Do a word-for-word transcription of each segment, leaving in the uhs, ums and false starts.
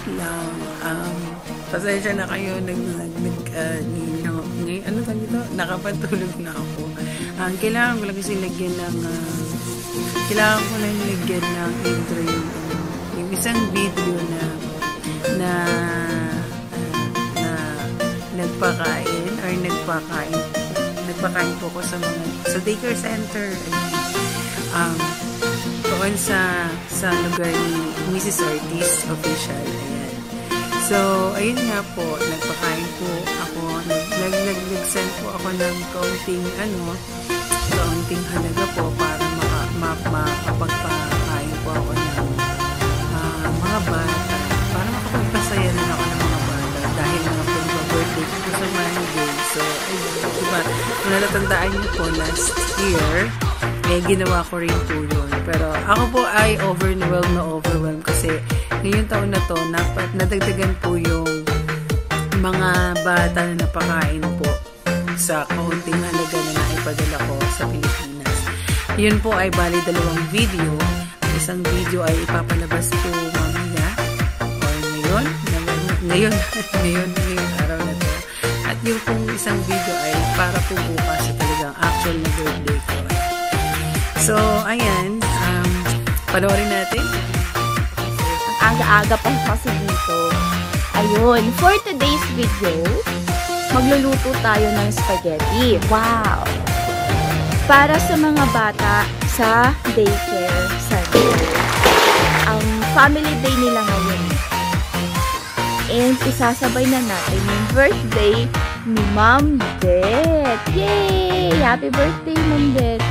lang. Um, pasensya na kayo, nag, nag, nag uh, ngayon, ano tawag ito? Nakapatulog na ako. Um, kailangan ko lang kasi lagyan ng, uh, kailangan ko lang lagyan ng intro yung, yung isang video na, na, uh, na nagpakain, or nagpakain, nagpakain po ko sa mga, sa daycare center. Um, doon sa, sa lugar ni Missus Ortiz Official. Ayan. So, ayun nga po, nagpakain po ako, nag, nag, nag, nag-send po ako ng kaunting, ano, kaunting halaga po para maka, ma, makapagpakain po ako ng uh, mga bata, para makapagpasaya na ako ng mga bata dahil nga po yung birthday ko sa Monday. So, ayun, diba, kung natatandaan niyo po, last year, eh, ginawa ko rin po yun. Pero ako po ay overwhelmed na overwhelmed kasi ngayong taon na to, napat, nadagdagan po yung mga bata na napakain po sa kaunting halaga na naipadala ko sa Pilipinas. Yun po ay bali dalawang video. Ang isang video ay ipapalabas po mamaya or ngayon, ngayon, ngayon, ngayon araw na to. At yung pong isang video ay para po bukas sa talagang actual na birthday ko. So, ayan, um, panoorin natin. Ang aga-aga pa kasi dito. Ayun, for today's video, magluluto tayo ng spaghetti. Wow! Para sa mga bata sa daycare center. Ang family day nila ngayon. And isasabay na natin yung birthday ni Ma'am Det. Yay! Happy birthday, Ma'am Det!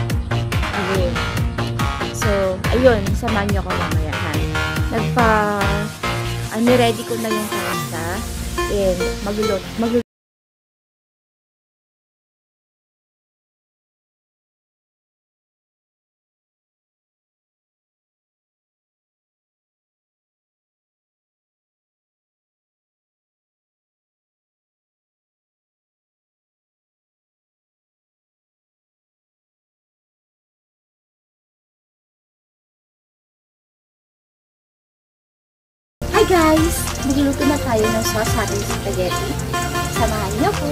So, ayun, samahan niyo ko mamaya, ha? Nagpa, ano, ready ko na yung pasta, and maglulot, maglulot. Hi guys! Magluluto na tayo ng sauce sa ating spaghetti. Samahan niyo po!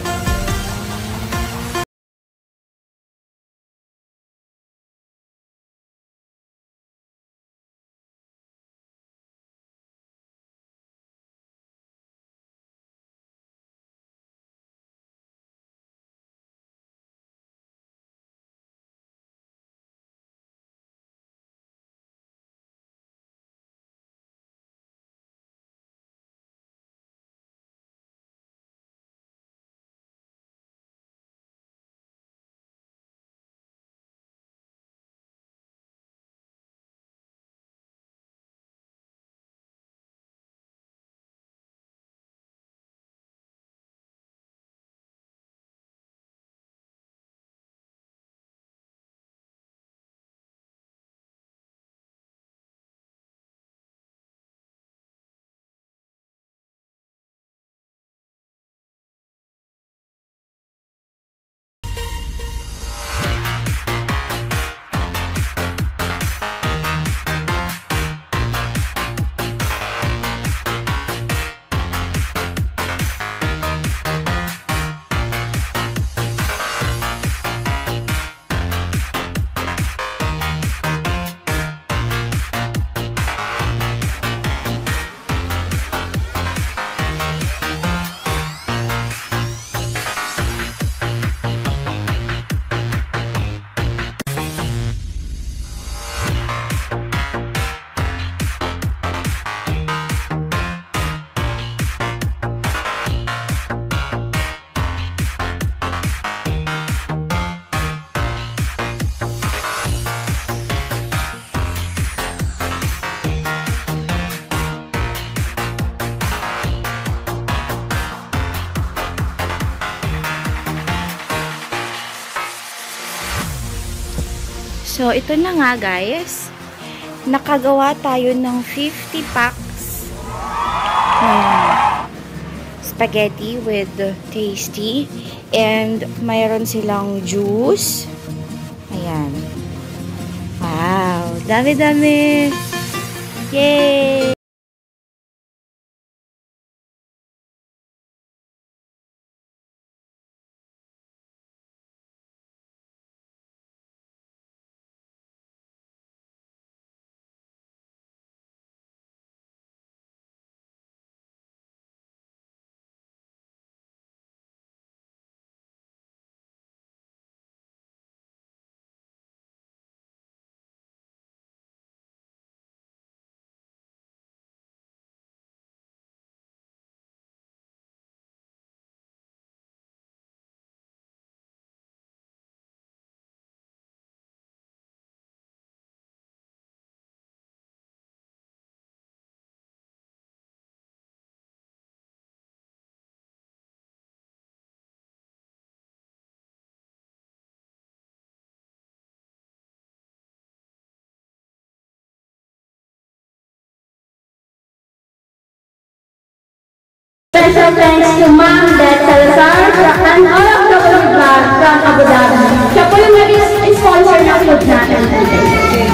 So, ito na nga guys. Nakagawa tayo ng fifty packs ng spaghetti with tasty. And mayroon silang juice. Ayan. Wow! Dami-dami! Yay! special thanks to Ma'am Det Salazar and all of the food vlog from Abu Dhabi. Siya po yung naging sponsor ng food natin today.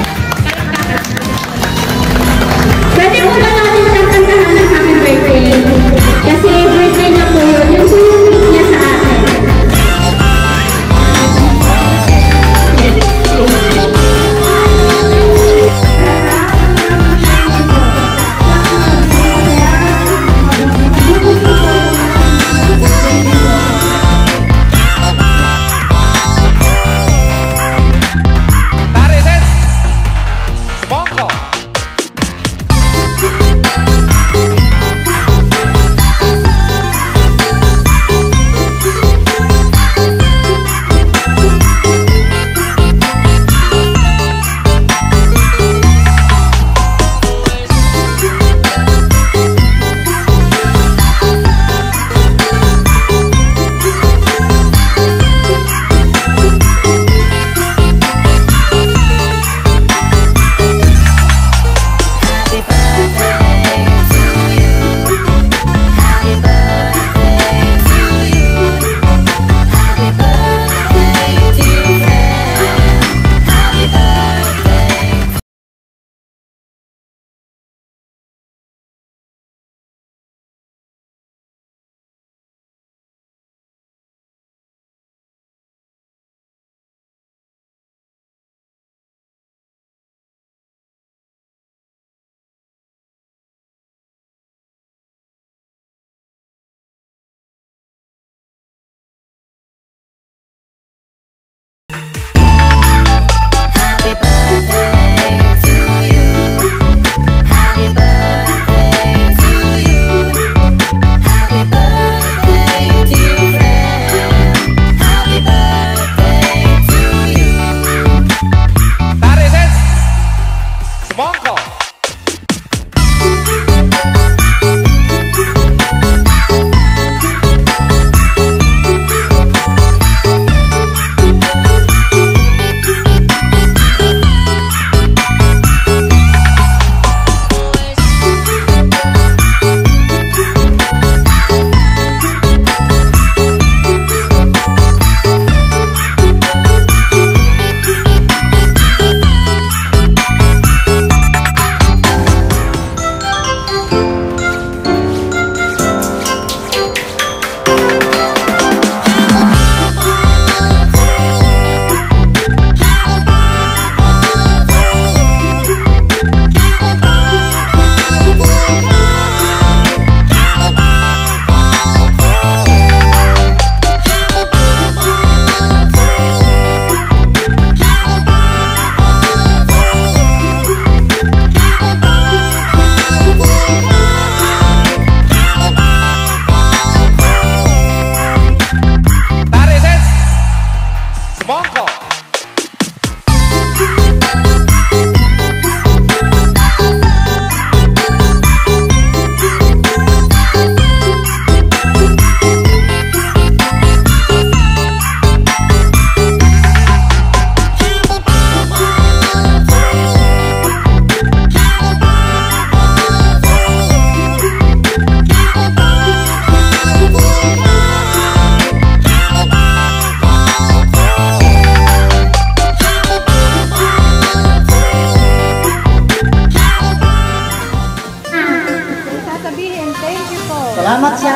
Pwede po ba natin siyang kantahan ng happy birthday? Kasi birthday niya po yun. Yung sulit niya sa atin. Salamat siya.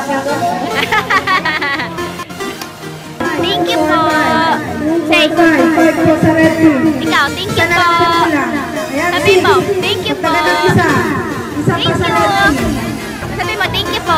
Thank you po. Say, ikaw, thank you po. Sabi mo, thank you po. Thank you. Sabi mo, thank you po.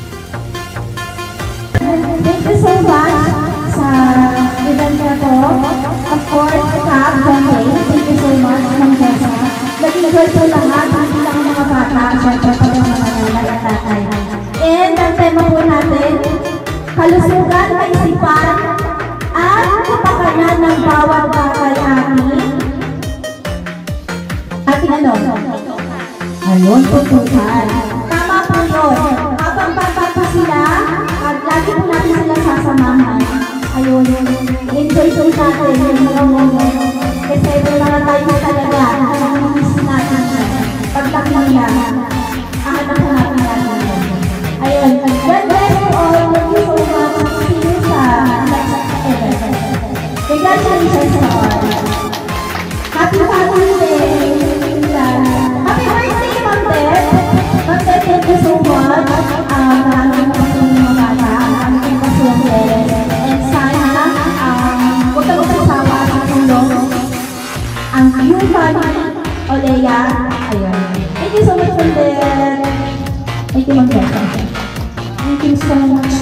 Thank you so much sa event na to. Of course, Kap, Jose, thank you so much, Ma'am Jessa. Nag-enjoy po lahat, hindi lang ang mga bata, syempre pa rin mga nanay at tatay. And ang tema po natin, kalusugan, kaisipan, at kapakanan ng bawat bakal ating ating ano? Ayun, tutukan. Tama po yun. Habang bata pa sila, at lagi po natin sila sasamahan. Ayun, enjoy po natin yung mga moment. Kasi may mga tayo talaga, ang miss natin. Pagtaki nila, ahanap po natin natin. Ayun, so much. Um, maraming napasong mga bata. Maraming napasong parents. And sana, um, huwag ka magsasawa sa tulong. Ang yung family, Olea, ayun. Thank you so much for that. Thank you, Ma'am Jessa. Thank you so much.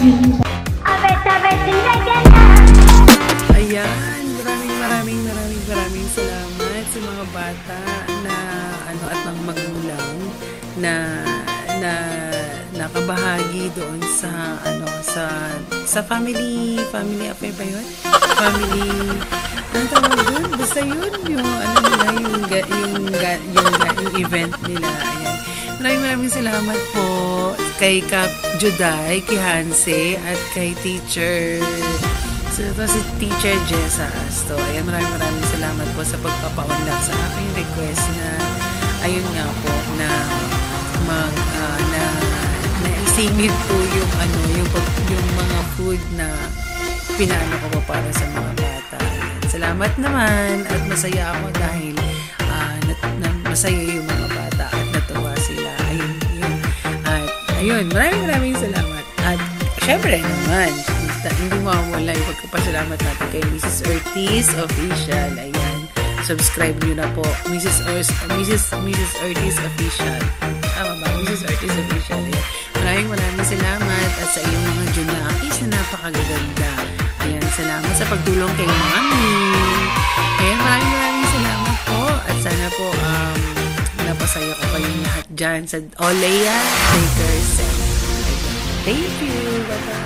Ayan, maraming maraming maraming maraming salamat sa mga bata na ano at ng magulang na na nakabahagi doon sa ano sa sa family family affair ba yun? Family ano tawag doon? Basta yun yung ano nila yung ga- yung ga- yung, yung event nila. Ayan. Maraming maraming salamat po kay Kap Juday, kay Hanse at kay Teacher So, ito si Teacher Jessa Asto. Ayan, maraming maraming salamat po sa pagpapaunlak sa aking request na, ayun nga po, na mag, uh, na naisingit po yung, ano, yung, yung mga food na pinano ko po para sa mga bata. Ayan. Salamat naman at masaya ako dahil uh, na, na, masaya yung mga bata at natuwa sila. Ayun, yun. At, ayun, maraming maraming salamat. At, syempre naman, hindi mawawala yung pagkapasalamat natin kay Missus Ortiz Official. Ayan. Subscribe nyo na po. Missus Or Missus Missus Ortiz Official. Tama ba? Missus Ortiz Official. Ayan. Maraming maraming salamat at sa iyong mga Junakis na napakagaganda. Ayan. Salamat sa pagtulong kay Mami. Ayan. Maraming maraming salamat po. At sana po um, napasaya ko kayong lahat dyan sa Olea Baker Set. Thank you. Bye-bye.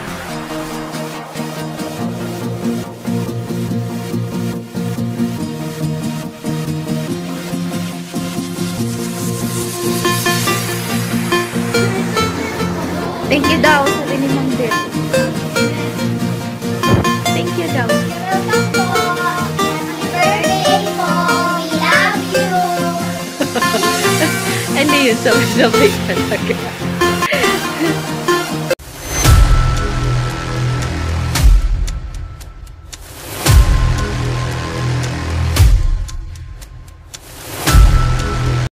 Thank you daw, sabi ni Ma'am Beth. Thank you daw. Welcome po. Happy birthday po. We love you. Hindi yun, sabay-sabay talaga.